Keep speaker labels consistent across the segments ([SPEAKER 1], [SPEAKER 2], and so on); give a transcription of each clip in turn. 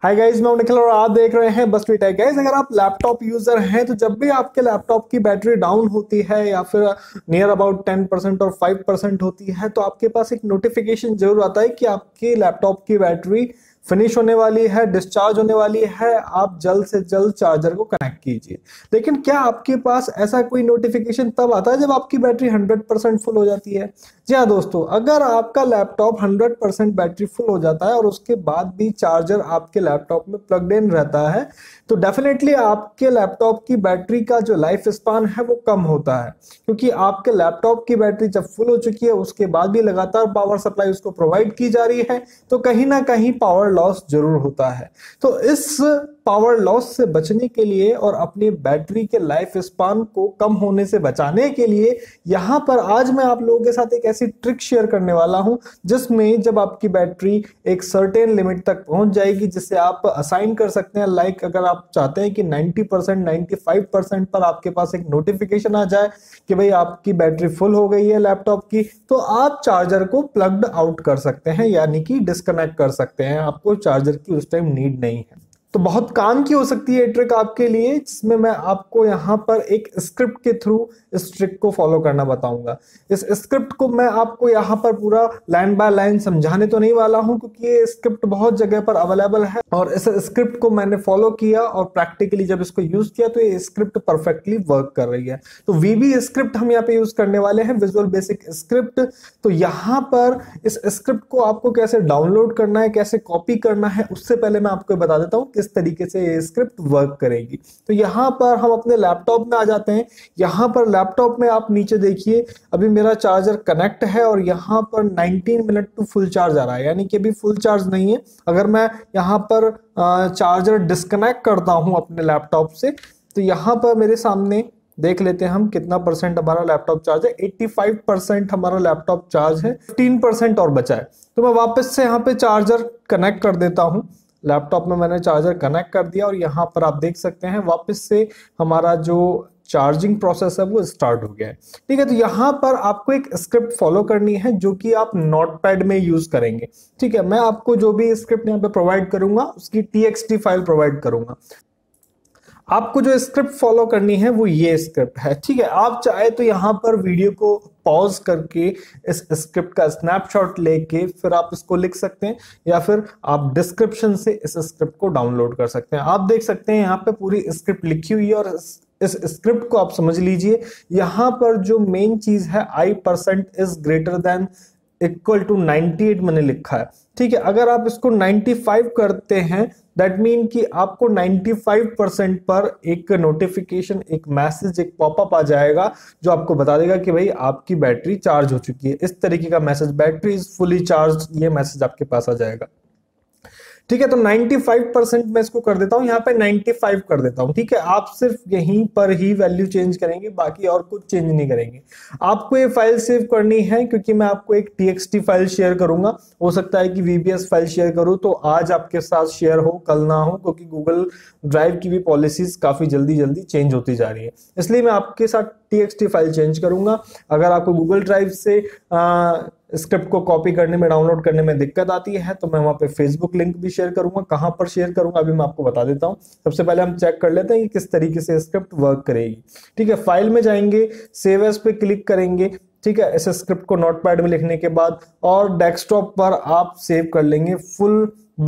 [SPEAKER 1] Hi guys, मैं हूं निखिल और आप देख रहे हैं बस टेक। गाइस, अगर आप लैपटॉप यूजर हैं तो जब भी आपके लैपटॉप की बैटरी डाउन होती है या फिर नियर अबाउट 10% और 5% होती है तो आपके पास एक नोटिफिकेशन जरूर आता है कि आपके लैपटॉप की बैटरी फिनिश होने वाली है, डिस्चार्ज होने वाली है, आप जल्द से जल्द चार्जर को कनेक्ट कीजिए। लेकिन क्या आपके पास ऐसा कोई नोटिफिकेशन तब आता है जब आपकी बैटरी 100% फुल हो जाती है? जी हाँ दोस्तों, अगर आपका लैपटॉप 100% बैटरी फुल हो जाता है और उसके बाद भी चार्जर आपके लैपटॉप में प्लग्ड इन रहता है तो डेफिनेटली आपके लैपटॉप की बैटरी का जो लाइफ स्पान है वो कम होता है, क्योंकि आपके लैपटॉप की बैटरी जब फुल हो चुकी है उसके बाद भी लगातार पावर सप्लाई उसको प्रोवाइड की जा रही है तो कहीं ना कहीं पावर लॉस जरूर होता है। तो इस पावर लॉस से बचने के लिए और अपनी बैटरी के लाइफ स्पान को कम होने से बचाने के लिए यहां पर आज मैं आप लोगों के साथ एक ऐसी ट्रिक शेयर करने वाला हूं जिसमें जब आपकी बैटरी एक सर्टेन लिमिट तक पहुंच जाएगी जिसे आप असाइन कर सकते हैं, लाइक अगर आप चाहते हैं कि 90% 95% पर आपके पास एक नोटिफिकेशन आ जाए कि भाई आपकी बैटरी फुल हो गई है लैपटॉप की, तो आप चार्जर को प्लग्ड आउट कर सकते हैं, यानी कि डिस्कनेक्ट कर सकते हैं। आपको चार्जर की उस टाइम नीड नहीं है। तो बहुत काम की हो सकती है ट्रिक आपके लिए, जिसमें मैं आपको यहाँ पर एक स्क्रिप्ट के थ्रू इस ट्रिक को फॉलो करना बताऊंगा। इस स्क्रिप्ट को मैं आपको यहाँ पर पूरा लाइन बाय लाइन समझाने तो नहीं वाला हूँ, क्योंकि ये स्क्रिप्ट बहुत जगह पर अवेलेबल है और इस स्क्रिप्ट को मैंने फॉलो किया और प्रैक्टिकली जब इसको यूज किया तो ये स्क्रिप्ट परफेक्टली वर्क कर रही है। तो वीबी स्क्रिप्ट हम यहाँ पे यूज करने वाले हैं, विजुअल बेसिक स्क्रिप्ट। तो यहाँ पर इस स्क्रिप्ट को आपको कैसे डाउनलोड करना है, कैसे कॉपी करना है, उससे पहले मैं आपको बता देता हूँ किस तरीके से ये स्क्रिप्ट वर्क करेगी। तो यहाँ पर हम अपने लैपटॉप में आ जाते हैं। यहाँ पर लैपटॉप में आप नीचे देखिए, अभी मेरा चार्जर कनेक्ट है और यहाँ पर 19 मिनट टू फुल चार्ज आ रहा है, यानी कि अभी फुल चार्ज नहीं है। अगर मैं यहाँ पर चार्जर डिस्कनेक्ट करता हूँ अपने लैपटॉप से तो यहाँ पर मेरे सामने देख लेते हैं हम कितना परसेंट हमारा लैपटॉप चार्ज है। 85% हमारा लैपटॉप चार्ज है, 15% और बचा है। तो मैं वापस से यहाँ पे चार्जर कनेक्ट कर देता हूँ। लैपटॉप में मैंने चार्जर कनेक्ट कर दिया और यहाँ पर आप देख सकते हैं वापस से हमारा जो चार्जिंग प्रोसेस है वो स्टार्ट हो गया है। ठीक है, तो यहाँ पर आपको एक स्क्रिप्ट फॉलो करनी है जो कि आप नोटपैड में यूज करेंगे। ठीक है, मैं आपको जो भी स्क्रिप्ट यहाँ पे प्रोवाइड करूंगा उसकी txt फाइल प्रोवाइड करूंगा। आपको जो स्क्रिप्ट फॉलो करनी है वो ये स्क्रिप्ट है। ठीक है, आप चाहे तो यहाँ पर वीडियो को पॉज करके इस स्क्रिप्ट का स्नैपशॉट लेके फिर आप इसको लिख सकते हैं, या फिर आप डिस्क्रिप्शन से इस स्क्रिप्ट को डाउनलोड कर सकते हैं। आप देख सकते हैं यहाँ पे पूरी स्क्रिप्ट लिखी हुई है और इस स्क्रिप्ट को आप समझ लीजिए। यहाँ पर जो मेन चीज है i% is greater than equal to 98 मैंने लिखा है। ठीक है, अगर आप इसको 95 करते हैं दैट मीन कि आपको 95% पर एक नोटिफिकेशन, एक मैसेज, एक पॉपअप आ जाएगा जो आपको बता देगा कि भाई आपकी बैटरी चार्ज हो चुकी है। इस तरीके का message, battery is fully charge, ये मैसेज आपके पास आ जाएगा। ठीक है, तो 95% मैं इसको कर देता हूं, यहाँ पे 95 कर देता हूं। ठीक है, आप सिर्फ यहीं पर ही वैल्यू चेंज करेंगे, बाकी और कुछ चेंज नहीं करेंगे। आपको ये फाइल सेव करनी है क्योंकि मैं आपको एक txt फाइल शेयर करूंगा। हो सकता है कि vbs फाइल शेयर करूं तो आज आपके साथ शेयर हो, कल ना हो, क्योंकि गूगल ड्राइव की भी पॉलिसीज काफी जल्दी जल्दी चेंज होती जा रही है, इसलिए मैं आपके साथ txt फाइल चेंज करूंगा। अगर आपको गूगल ड्राइव से स्क्रिप्ट को कॉपी करने में, डाउनलोड करने में दिक्कत आती है तो मैं वहां पे फेसबुक लिंक भी शेयर करूंगा। कहां पर शेयर करूंगा अभी मैं आपको बता देता हूं। सबसे पहले हम चेक कर लेते हैं कि किस तरीके से स्क्रिप्ट वर्क करेगी। ठीक है, फाइल में जाएंगे, सेव एज पे क्लिक करेंगे। ठीक है, इस स्क्रिप्ट को नोटपैड में लिखने के बाद और डेस्कटॉप पर आप सेव कर लेंगे full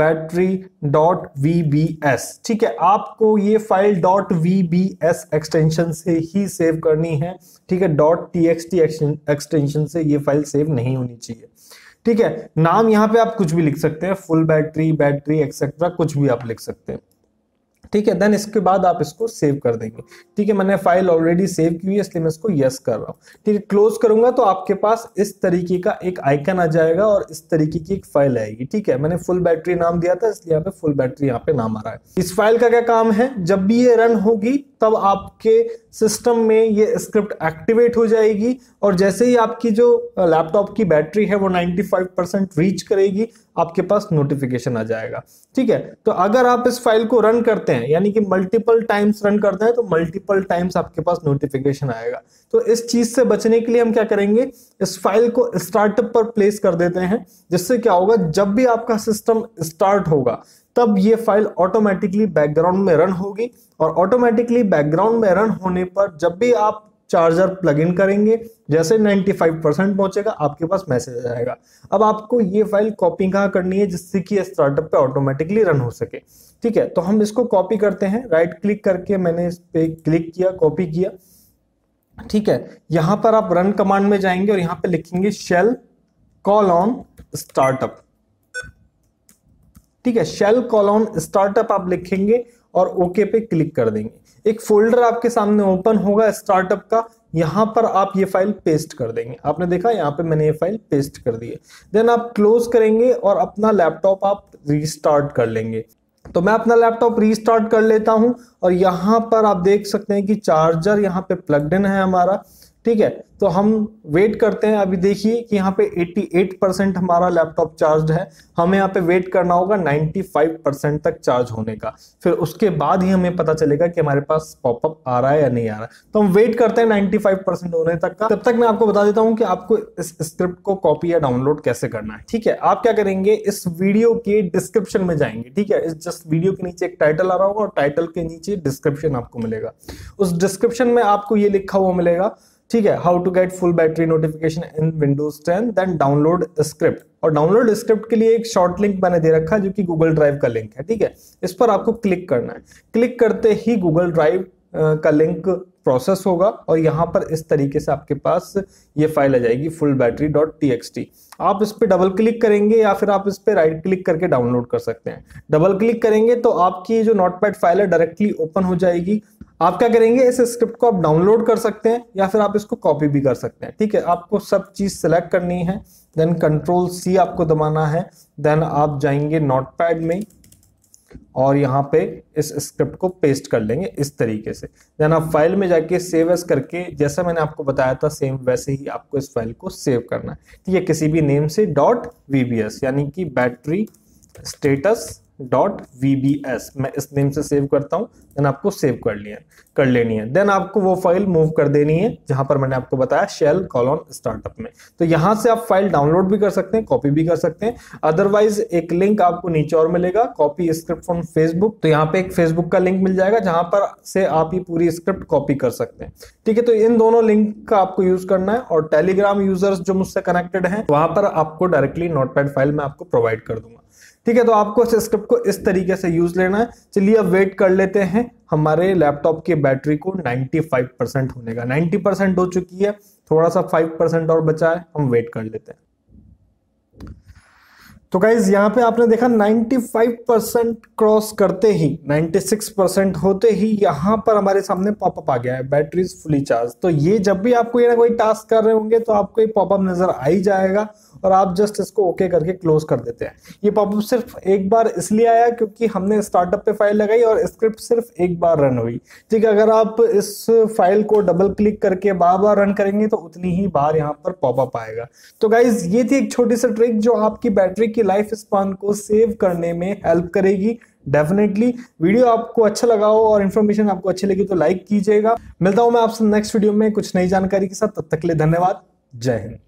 [SPEAKER 1] battery.vbs। ठीक है, आपको ये फाइल .vbs एक्सटेंशन से ही सेव करनी है। ठीक है, .txt एक्सटेंशन से ये फाइल सेव नहीं होनी चाहिए। ठीक है, नाम यहाँ पे आप कुछ भी लिख सकते हैं, फुल बैटरी एक्सेट्रा, कुछ भी आप लिख सकते हैं। ठीक है, देन इसके बाद आप इसको सेव कर देंगे। ठीक है, मैंने फाइल ऑलरेडी सेव की हुई है इसलिए मैं इसको यस कर रहा हूं। ठीक है, क्लोज करूंगा तो आपके पास इस तरीके का एक आइकन आ जाएगा और इस तरीके की एक फाइल आएगी। ठीक है, मैंने फुल बैटरी नाम दिया था इसलिए यहाँ पे फुल बैटरी यहाँ पे नाम आ रहा है। इस फाइल का क्या काम है, जब भी ये रन होगी तब आपके सिस्टम में ये स्क्रिप्ट एक्टिवेट हो जाएगी और जैसे ही आपकी जो लैपटॉप की बैटरी है वो 95% रीच करेगी आपके पास नोटिफिकेशन आ जाएगा। ठीक है, तो अगर आप इस फाइल को रन करते हैं, यानी कि मल्टीपल टाइम्स रन करते हैं, तो मल्टीपल टाइम्स आपके पास नोटिफिकेशन आएगा। तो इस चीज से बचने के लिए हम क्या करेंगे, इस फाइल को स्टार्टअप पर प्लेस कर देते हैं, जिससे क्या होगा, जब भी आपका सिस्टम स्टार्ट होगा तब ये फाइल ऑटोमेटिकली बैकग्राउंड में रन होगी, और ऑटोमेटिकली बैकग्राउंड में रन होने पर जब भी आप चार्जर प्लग इन करेंगे, जैसे 95% पहुंचेगा आपके पास मैसेज आएगा। अब आपको ये फाइल कॉपी कहाँ करनी है जिससे कि स्टार्टअप पे ऑटोमेटिकली रन हो सके। ठीक है, तो हम इसको कॉपी करते हैं। राइट क्लिक करके मैंने इस पे क्लिक किया, कॉपी किया। ठीक है, यहां पर आप रन कमांड में जाएंगे और यहां पे लिखेंगे शेल कॉलन स्टार्टअप। ठीक है, शेल कॉलन स्टार्टअप आप लिखेंगे और ओके पे क्लिक कर देंगे। एक फोल्डर आपके सामने ओपन होगा स्टार्टअप का, यहां पर आप ये फाइल पेस्ट कर देंगे। आपने देखा यहां पे मैंने ये फाइल पेस्ट कर दी है। देन आप क्लोज करेंगे और अपना लैपटॉप आप रीस्टार्ट कर लेंगे। तो मैं अपना लैपटॉप रीस्टार्ट कर लेता हूं और यहां पर आप देख सकते हैं कि चार्जर यहां पे प्लग्ड इन है हमारा। ठीक है, तो हम वेट करते हैं। अभी देखिए कि यहाँ पे 88% हमारा लैपटॉप चार्ज है। हमें यहाँ पे वेट करना होगा 95% तक चार्ज होने का, फिर उसके बाद ही हमें पता चलेगा कि हमारे पास पॉपअप आ रहा है या नहीं आ रहा है। तो हम वेट करते हैं 95% होने तक का। तब तक मैं आपको बता देता हूं कि आपको इस स्क्रिप्ट को कॉपी या डाउनलोड कैसे करना है। ठीक है, आप क्या करेंगे, इस वीडियो के डिस्क्रिप्शन में जाएंगे। ठीक है, इस जस्ट वीडियो के नीचे एक टाइटल आ रहा होगा और टाइटल के नीचे डिस्क्रिप्शन आपको मिलेगा। उस डिस्क्रिप्शन में आपको ये लिखा हुआ मिलेगा, ठीक है, how to get full battery notification in Windows 10, then download script. और डाउनलोड स्क्रिप्ट के लिए एक शॉर्ट लिंक मैंने दे रखा है जो कि गूगल ड्राइव का लिंक है। ठीक है, इस पर आपको क्लिक करना है। क्लिक करते ही गूगल ड्राइव का लिंक प्रोसेस होगा और यहां पर इस तरीके से आपके पास ये फाइल आ जाएगी fullbattery.txt। आप इस पे डबल क्लिक करेंगे या फिर आप इस पे राइट क्लिक करके डाउनलोड कर सकते हैं। डबल क्लिक करेंगे तो आपकी जो नोटपैड फाइल है डायरेक्टली ओपन हो जाएगी। आप क्या करेंगे, इस स्क्रिप्ट को आप डाउनलोड कर सकते हैं या फिर आप इसको कॉपी भी कर सकते हैं। ठीक है, आपको सब चीज सिलेक्ट करनी है, देन Ctrl+C आपको दबाना है। देन आप जाएंगे नोटपैड में और यहाँ पे इस स्क्रिप्ट को पेस्ट कर लेंगे इस तरीके से। देन आप फाइल में जाके सेव एज करके, जैसा मैंने आपको बताया था सेम वैसे ही आपको इस फाइल को सेव करना है। ठीक है, किसी भी नेम से .vbs यानी कि बैटरी स्टेटस .vbs मैं इस नेम से सेव करता हूं। देन आपको सेव कर लेनी है। देन आपको वो फाइल मूव कर देनी है जहां पर मैंने आपको बताया शेल कॉलन स्टार्टअप में। तो यहां से आप फाइल डाउनलोड भी कर सकते हैं, कॉपी भी कर सकते हैं। अदरवाइज एक लिंक आपको नीचे और मिलेगा, कॉपी स्क्रिप्ट फ्रॉम फेसबुक। तो यहाँ पे एक फेसबुक का लिंक मिल जाएगा जहां पर से आप ये पूरी स्क्रिप्ट कॉपी कर सकते हैं। ठीक है, तो इन दोनों लिंक का आपको यूज करना है। और टेलीग्राम यूजर्स जो मुझसे कनेक्टेड हैं वहां पर आपको डायरेक्टली नोटपैड फाइल मैं आपको प्रोवाइड कर दूंगा। ठीक है, तो आपको इस स्क्रिप्ट को इस तरीके से यूज लेना है। चलिए अब वेट कर लेते हैं हमारे लैपटॉप की बैटरी को 95% होने का। 90% हो चुकी है, थोड़ा सा 5% और बचा है, हम वेट कर लेते हैं। तो गाइज यहाँ पे आपने देखा 95% क्रॉस करते ही 96% होते ही यहाँ पर हमारे सामने पॉपअप आ गया है, बैटरी इज फुली चार्ज। तो ये जब भी आप कोई ना कोई टास्क कर रहे होंगे तो आपको ये पॉपअप नजर आ ही जाएगा और आप जस्ट इसको ओके करके क्लोज कर देते हैं। ये पॉपअप सिर्फ एक बार इसलिए आया क्योंकि हमने स्टार्टअप पे फाइल लगाई और स्क्रिप्ट सिर्फ एक बार रन हुई। ठीक है, अगर आप इस फाइल को डबल क्लिक करके बार बार रन करेंगे तो उतनी ही बार यहाँ पर पॉपअप आएगा। तो गाइज ये थी एक छोटी सी ट्रिक जो आपकी बैटरी की लाइफ स्पान को सेव करने में हेल्प करेगी। डेफिनेटली वीडियो आपको अच्छा लगा हो और इन्फॉर्मेशन आपको अच्छी लगी तो लाइक कीजिएगा। मिलता हूं मैं आपसे नेक्स्ट वीडियो में कुछ नई जानकारी के साथ। तब तक के लिए धन्यवाद। जय हिंद।